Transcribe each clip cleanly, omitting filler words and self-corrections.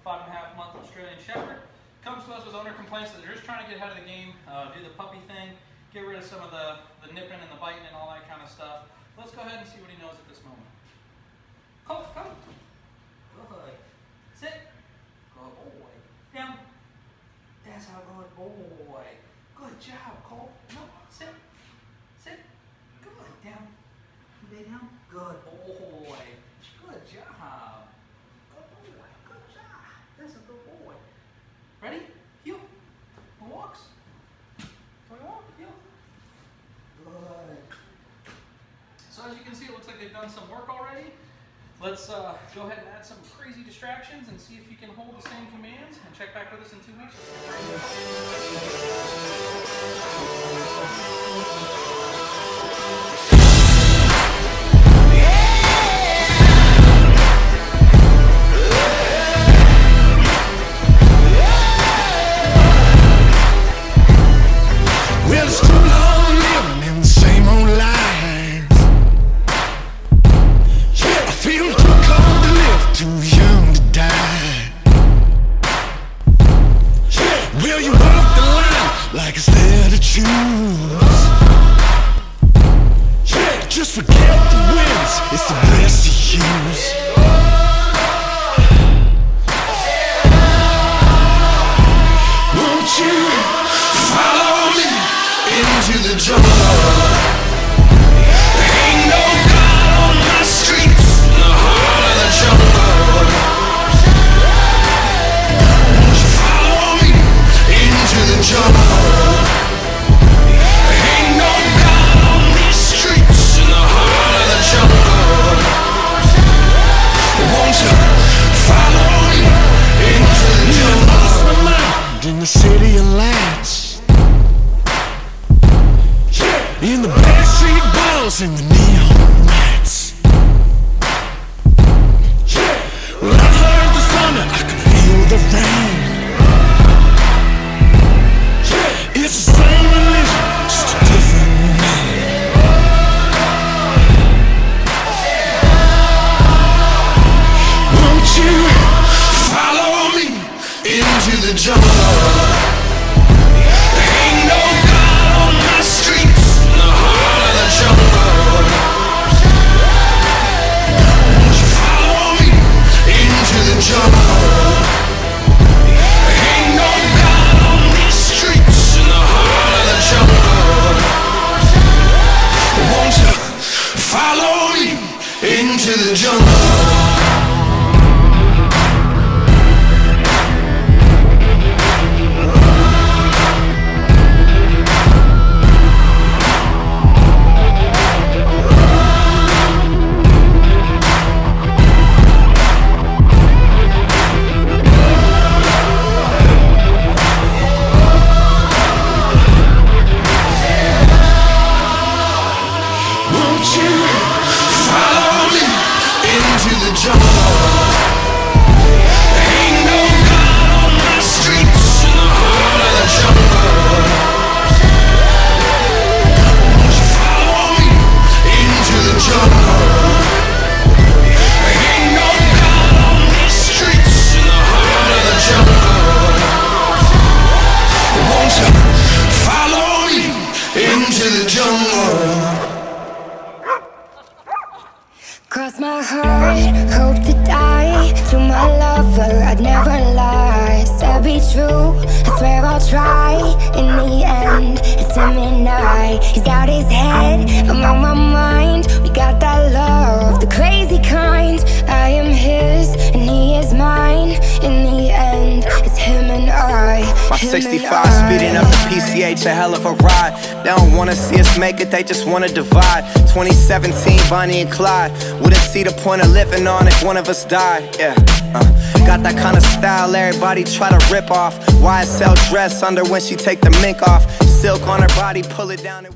5.5-month Australian Shepherd. Comes to us with owner complaints that they're just trying to get ahead of the game, do the puppy thing, get rid of some of the nipping and the biting and all that kind of stuff. Let's go ahead and see what he knows at this moment. Colt, come. Good. Sit. Good boy. Down. That's a good boy. Good job, Colt. No, sit. Sit. Good. Down. Lay down. Good boy. Good job. Good boy. Good job. That's a good boy. Ready? Heel. Walks. Walk. Heel. Good. So as you can see, it looks like they've done some work already. Let's go ahead and add some crazy distractions and see if you can hold the same commands, and check back with us in 2 weeks. Like it's there to choose. Just forget the wins, it's the best to use. Won't you follow me into the jungle? Ain't no God on my streets, in the heart of the jungle. Won't you follow me into the jungle? In the city of lights, in the backstreet balls and the neon lights. Well, I heard the thunder, I could feel the rain. It's the same religion, just a different name. Won't you follow me into the jungle? Into the jungle. Cross my heart, hope to die. To my lover, I'd never lie. Said be true, I swear I'll try. In the end, it's him and I. He's got his head, I'm on my mind. We got that love, the crazy kind. I am his, and he is mine. In the end, it's him and I. My 65 speeding up the PCH, a hell of a ride. They don't wanna see us make it, they just wanna divide. 2017, Bonnie and Clyde. Wouldn't see the point of living on if one of us died. Yeah, got that kind of style everybody try to rip off. YSL dress under when she take the mink off. Silk on her body, pull it down and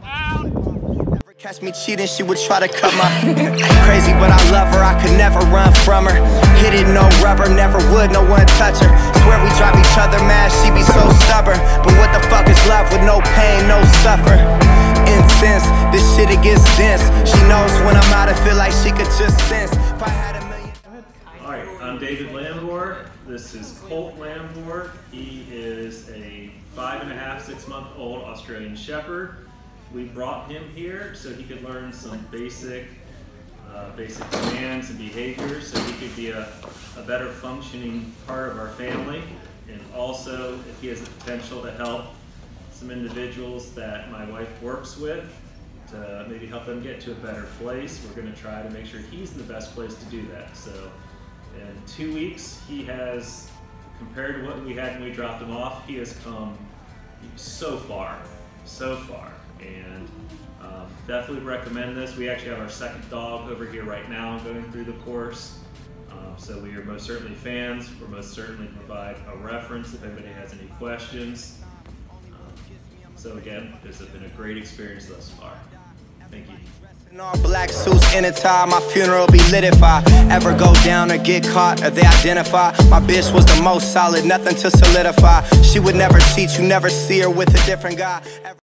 never catch me cheating, she would try to cut my crazy, but I love her, I could never run from her. Hit it, no rubber, never would, no one touch her. Swear we drive each other mad, she be so stubborn. But what the fuck is love with no pain, no suffer? Incense, this shit it gets dense. She knows when I'm out, I feel like she could just sense. If I had a million. Alright, I'm David Lambour. This is Colt Lambour. He is a 5.5, 6-month-old Australian Shepherd. We brought him here so he could learn some basic commands and behaviors so he could be a better functioning part of our family. And also, if he has the potential to help some individuals that my wife works with, to maybe help them get to a better place, we're going to try to make sure he's in the best place to do that. So in 2 weeks, he has, compared to what we had when we dropped him off, he has come so far. And definitely recommend this. We actually have our second dog over here right now going through the course. So we are most certainly fans. We'll most certainly provide a reference if anybody has any questions. So again, this has been a great experience thus far. Thank you. In all black suits in a tie, my funeral be lit if I ever go down or get caught or they identify. My bitch was the most solid, nothing to solidify. She would never cheat, you never see her with a different guy.